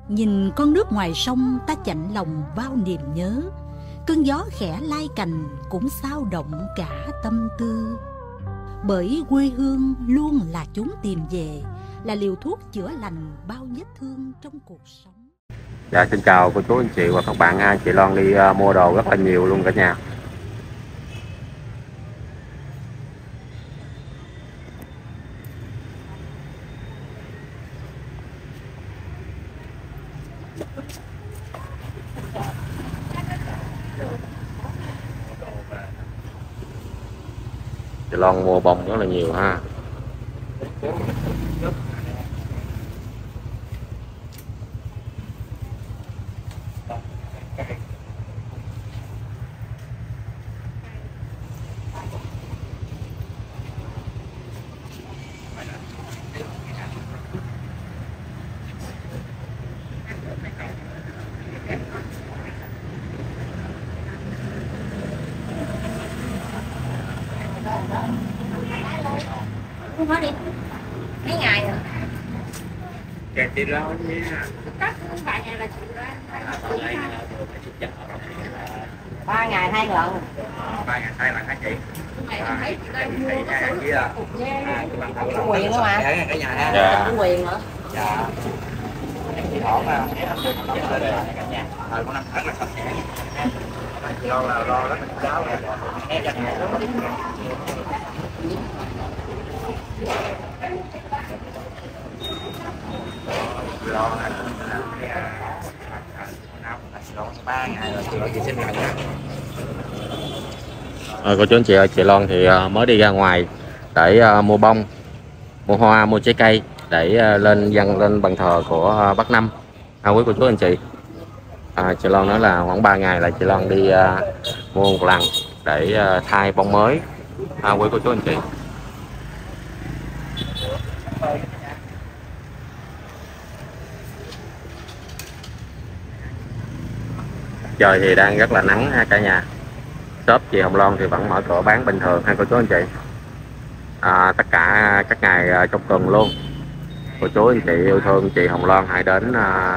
Nhìn con nước ngoài sông ta chạnh lòng bao niềm nhớ, cơn gió khẽ lai cành cũng xao động cả tâm tư. Bởi quê hương luôn là chốn tìm về, là liều thuốc chữa lành bao vết thương trong cuộc sống. Dạ, xin chào cô chú anh chị và các bạn ha. Chị Loan đi mua đồ rất là nhiều luôn cả nhà. Chị Loan mua bông rất là nhiều ha. Hết đi mấy ngày rồi. Kẹt đi rau nha. Cắt vài ngày là chịu ra. 3 ngày 2 lần. 3 ngày 2 lần hả chị? Chủ quyền đó mà. Cả nhà ha. Chủ quyền hả? Dạ. Chị hỏi mà. Thời có 5 tháng là sạch sẽ. Lo rất là cháu rồi. Cô chú anh chị ơi, chị Loan thì mới đi ra ngoài để mua bông, mua hoa, mua trái cây để dâng lên bàn thờ của Bác Năm. Quý cô chú anh chị, chị Loan nói là khoảng 3 ngày là chị Loan đi mua một lần để thay bông mới. Quý cô chú anh chị. Trời thì đang rất là nắng ha cả nhà. Shop chị Hồng Loan thì vẫn mở cửa bán bình thường ha cô chú anh chị. Tất cả các ngày trong tuần luôn. Cô chú anh chị yêu thương chị Hồng Loan hãy đến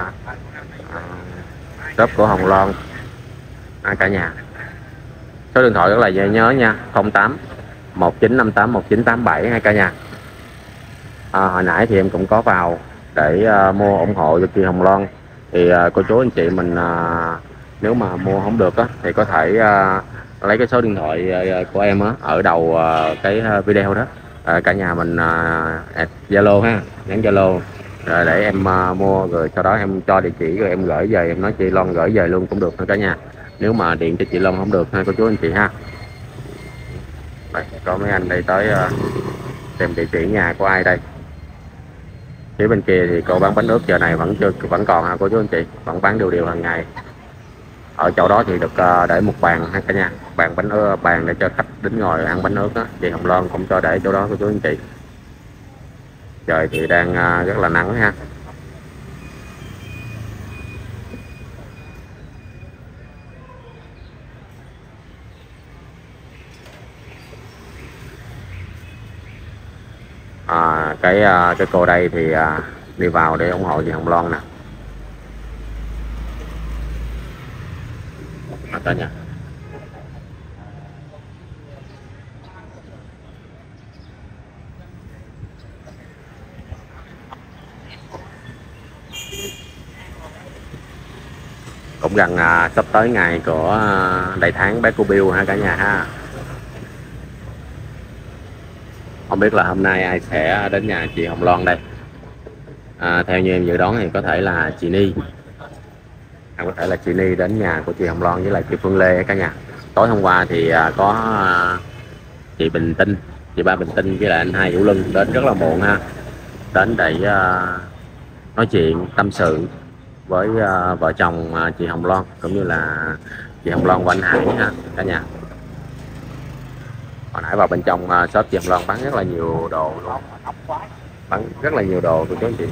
shop của Hồng Loan cả nhà. Số điện thoại rất là dễ nhớ nha, 08 1958 1987 ha cả nhà. Hồi nãy thì em cũng có vào để mua ủng hộ cho chị Hồng Loan. Thì cô chú anh chị mình nếu mà mua không được á, thì có thể lấy cái số điện thoại của em á, ở đầu cái video đó. Cả nhà mình Zalo ha, nhắn Zalo rồi để em mua, rồi sau đó em cho địa chỉ rồi em gửi về, em nói chị Loan gửi về luôn cũng được nữa cả nhà. Nếu mà điện cho chị Loan không được ha cô chú anh chị ha. Đây, có mấy anh đây tới tìm địa chỉ nhà của ai đây. Phía bên kia thì cô bán bánh ướt giờ này vẫn còn ha cô chú anh chị, vẫn bán đều hàng ngày. Ở chỗ đó thì được để một bàn ha cả nhà, bàn bánh ướt, bàn để cho khách đến ngồi ăn bánh ướt đó. Chị Hồng Loan cũng cho để chỗ đó cô chú anh chị. Trời thì đang rất là nắng ha. Cái cô đây thì đi vào để ủng hộ chị Hồng Loan nè. Cả nhà. Cũng gần sắp tới ngày của đầy tháng bé cô Bill ha cả nhà ha. Không biết là hôm nay ai sẽ đến nhà chị Hồng Loan đây. Theo như em dự đoán thì có thể là chị Ni. Có thể là chị Ni đến nhà của chị Hồng Loan với lại chị Phương Lê cả nhà. Tối hôm qua thì có chị Bình Tinh, chị Ba Bình Tinh với lại anh Hai Vũ Lân đến rất là muộn ha. Đến để nói chuyện tâm sự với vợ chồng chị Hồng Loan cũng như là chị Hồng Loan và anh Hải ha cả nhà. Hồi nãy vào bên trong shop chị Hồng Loan bán rất là nhiều đồ luôn. Bán rất là nhiều đồ của chú anh chị.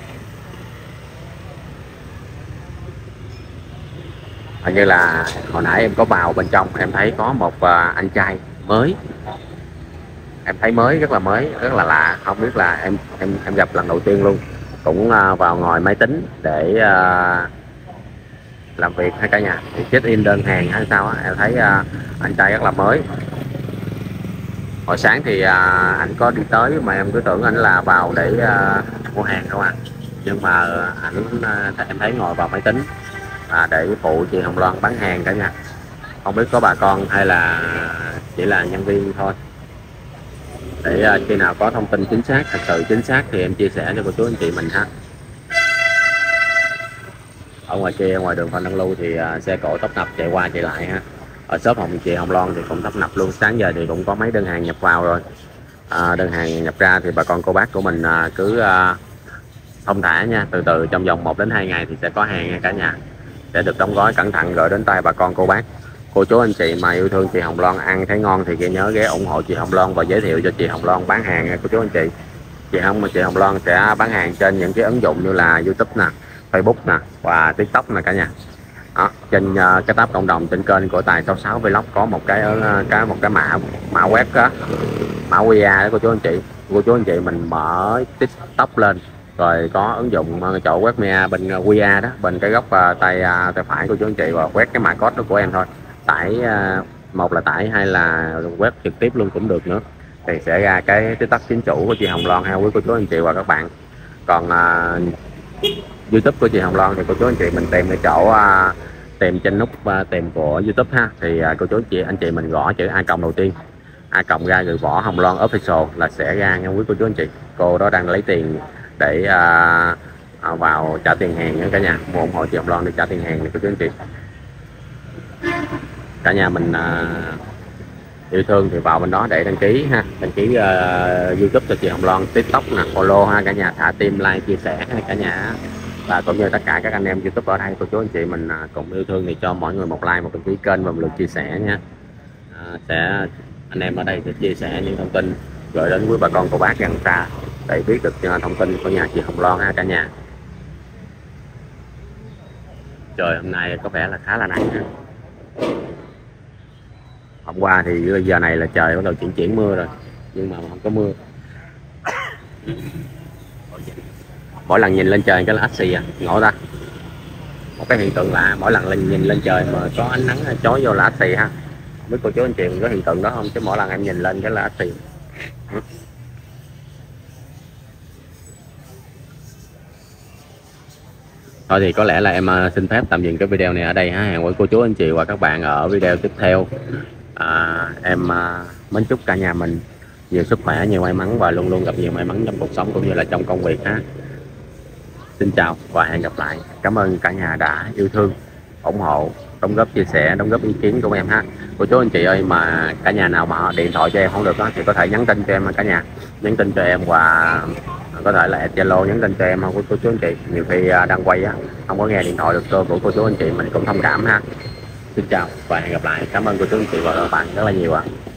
Hình như là hồi nãy em có vào bên trong em thấy có một anh trai mới. Em thấy mới, rất là lạ, không biết là em gặp lần đầu tiên luôn. cũng vào ngồi máy tính để làm việc hay cả nhà. Thì check in đơn hàng hay sao á, em thấy anh trai rất là mới. Hồi sáng thì anh có đi tới mà em cứ tưởng anh là vào để mua hàng không à, nhưng mà em thấy ngồi vào máy tính để phụ chị Hồng Loan bán hàng cả nhà. Không biết có bà con hay là chỉ là nhân viên thôi. Để khi nào có thông tin chính xác, thật sự chính xác thì em chia sẻ cho cô chú anh chị mình ha. Ở ngoài kia, ngoài đường Phan Đăng Lưu thì xe cộ tấp nập chạy qua chạy lại ha. Ở shop chị Hồng Loan thì cũng tấp nập luôn. Sáng giờ thì cũng có mấy đơn hàng nhập vào rồi. Đơn hàng nhập ra thì bà con cô bác của mình cứ thông thả nha, từ từ trong vòng 1 đến 2 ngày thì sẽ có hàng nha cả nhà. Sẽ được đóng gói cẩn thận gửi đến tay bà con cô bác. Cô chú anh chị mà yêu thương chị Hồng Loan, ăn thấy ngon thì nhớ ghé ủng hộ chị Hồng Loan và giới thiệu cho chị Hồng Loan bán hàng nha cô chú anh chị. Chị Hồng Loan sẽ bán hàng trên những cái ứng dụng như là YouTube nè, Facebook nè và TikTok nè cả nhà. Đó, trên cái tab cộng đồng trên kênh của Tài 66 Vlog có một cái mã web đó, mã QR đó cô chú anh chị. Cô chú anh chị mình mở TikTok lên rồi có ứng dụng chỗ quét mã bên QR đó, bên cái góc tay phải của chú anh chị, và quét cái mã code đó của em thôi. Tải một là tải, hay là quét trực tiếp luôn cũng được nữa, thì sẽ ra cái TikTok chính chủ của chị Hồng Loan ha quý cô chú anh chị và các bạn. Còn YouTube của chị Hồng Loan thì cô chú anh chị mình tìm ở chỗ tìm trên nút tìm của YouTube ha, thì cô chú anh chị mình gõ chữ A cộng đầu tiên, A cộng ra rồi Võ Hồng Loan Official là sẽ ra nha quý cô chú anh chị. Cô đó đang lấy tiền để vào trả tiền hàng nha cả nhà, mua ủng hộ chị Hồng Loan để trả tiền hàng này cô chú anh chị. Cả nhà mình yêu thương thì vào bên đó để đăng ký ha, đăng ký YouTube cho chị Hồng Loan, TikTok nè, follow ha cả nhà, thả tim, like, chia sẻ ha cả nhà. Và cũng như tất cả các anh em YouTube ở đây cô chú anh chị mình cùng yêu thương thì cho mỗi người một like, một đăng ký kênh và một lượt chia sẻ nha. Anh em ở đây sẽ chia sẻ những thông tin gửi đến quý bà con cô bác gần xa để biết được thông tin của nhà chị Hồng Loan ha cả nhà. Trời hôm nay có vẻ là khá là nắng ha. Hôm qua thì giờ này là trời bắt đầu chuyển mưa rồi, nhưng mà không có mưa. Mỗi lần nhìn lên trời cái là ách xì ngộ ta. Một cái hiện tượng lạ, mỗi lần nhìn lên trời mà có ánh nắng chói vô là ách xì ha. Không biết cô chú anh chị có hiện tượng đó không, chứ mỗi lần em nhìn lên cái là ách xì. Thôi thì có lẽ là em xin phép tạm dừng cái video này ở đây ha. Hẹn với cô chú anh chị và các bạn ở video tiếp theo. Em mến chúc cả nhà mình nhiều sức khỏe, nhiều may mắn và luôn luôn gặp nhiều may mắn trong cuộc sống cũng như là trong công việc ha. Xin chào và hẹn gặp lại. Cảm ơn cả nhà đã yêu thương, ủng hộ, đóng góp chia sẻ, đóng góp ý kiến của em ha. Cô chú anh chị ơi, mà cả nhà nào mà điện thoại cho em không được đó thì có thể nhắn tin cho em cả nhà, nhắn tin cho em và có thể là Zalo nhắn tin cho em không cô chú anh chị. Nhiều khi đang quay á không có nghe điện thoại được của cô chú anh chị, mình cũng thông cảm ha. Xin chào và hẹn gặp lại. Cảm ơn cô chú anh chị và các bạn rất là nhiều ạ.